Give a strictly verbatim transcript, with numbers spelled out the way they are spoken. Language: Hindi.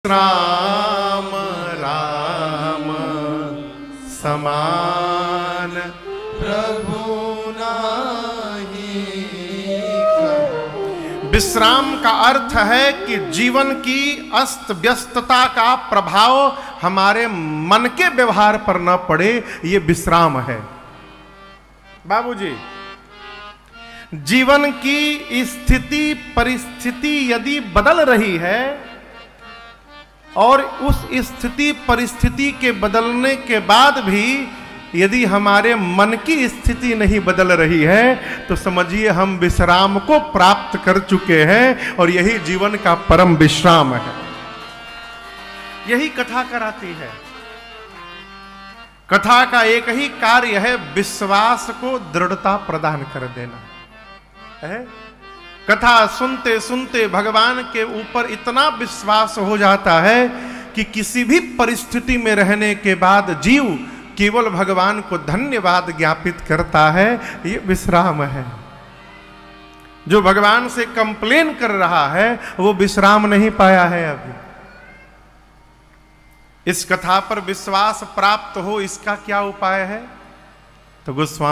राम राम समान प्रभु नाही कहो। विश्राम का अर्थ है कि जीवन की अस्त व्यस्तता का प्रभाव हमारे मन के व्यवहार पर न पड़े, ये विश्राम है। बाबूजी, जीवन की स्थिति परिस्थिति यदि बदल रही है और उस स्थिति परिस्थिति के बदलने के बाद भी यदि हमारे मन की स्थिति नहीं बदल रही है तो समझिए हम विश्राम को प्राप्त कर चुके हैं, और यही जीवन का परम विश्राम है। यही कथा कराती है। कथा का एक ही कार्य है, विश्वास को दृढ़ता प्रदान कर देना है। कथा सुनते सुनते भगवान के ऊपर इतना विश्वास हो जाता है कि किसी भी परिस्थिति में रहने के बाद जीव केवल भगवान को धन्यवाद ज्ञापित करता है। ये विश्राम है। जो भगवान से कंप्लेन कर रहा है वो विश्राम नहीं पाया है अभी। इस कथा पर विश्वास प्राप्त हो, इसका क्या उपाय है? तो गोस्वामी